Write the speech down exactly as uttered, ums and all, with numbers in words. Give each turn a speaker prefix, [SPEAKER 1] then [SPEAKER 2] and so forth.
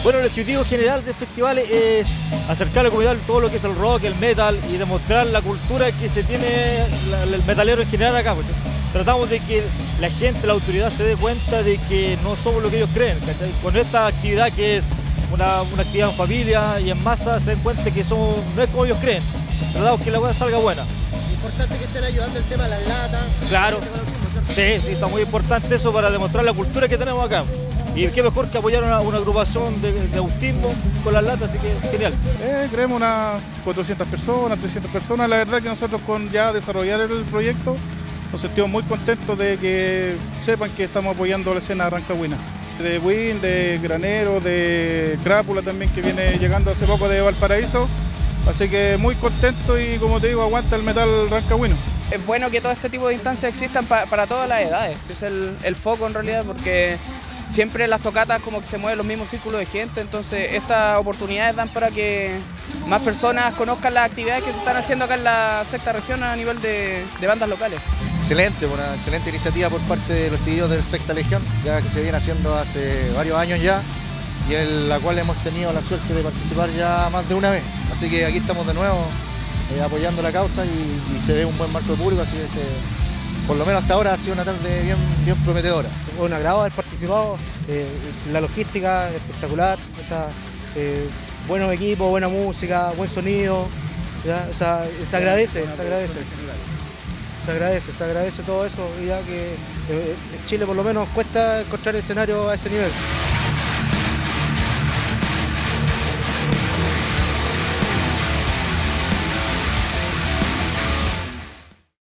[SPEAKER 1] Bueno, el objetivo general del festival es acercar a la comunidad todo lo que es el rock, el metal y demostrar la cultura que se tiene la, el metalero en general acá. Pues. Tratamos de que la gente, la autoridad se dé cuenta de que no somos lo que ellos creen. ¿Cachai? Con esta actividad que es una, una actividad en familia y en masa, se den cuenta que somos, no es como ellos creen. Tratamos que la cosa salga buena.
[SPEAKER 2] Importante que estén ayudando el tema de las latas.
[SPEAKER 1] Claro, sí, sí, está muy importante eso para demostrar la cultura que tenemos acá. Y qué mejor que apoyar a una, una agrupación de, de autismo con las latas, así que genial.
[SPEAKER 3] Eh, creemos unas cuatrocientas personas, trescientas personas. La verdad que nosotros con ya desarrollar el proyecto nos sentimos muy contentos de que sepan que estamos apoyando la escena rancagüina. De Win, de Granero, de Crápula también, que viene llegando hace poco de Valparaíso. Así que muy contento y, como te digo, aguanta el metal rancagüino.
[SPEAKER 4] Es bueno que todo este tipo de instancias existan pa para todas las edades, ese es el, el foco en realidad, porque siempre en las tocatas como que se mueven los mismos círculos de gente, entonces estas oportunidades dan para que más personas conozcan las actividades que se están haciendo acá en la sexta región a nivel de, de bandas locales.
[SPEAKER 5] Excelente, una excelente iniciativa por parte de los chiquillos de Sexta Legión, ya que se viene haciendo hace varios años ya, y en la cual hemos tenido la suerte de participar ya más de una vez. Así que aquí estamos de nuevo eh, apoyando la causa y, y se ve un buen marco de público, así que se, por lo menos hasta ahora ha sido una tarde bien, bien prometedora.
[SPEAKER 6] Un agrado haber participado, eh, la logística espectacular, o sea, eh, buenos equipos, buena música, buen sonido, ¿ya? O sea, se agradece, se agradece. Se agradece, se agradece todo eso, ya que eh, en Chile por lo menos cuesta encontrar escenario a ese nivel.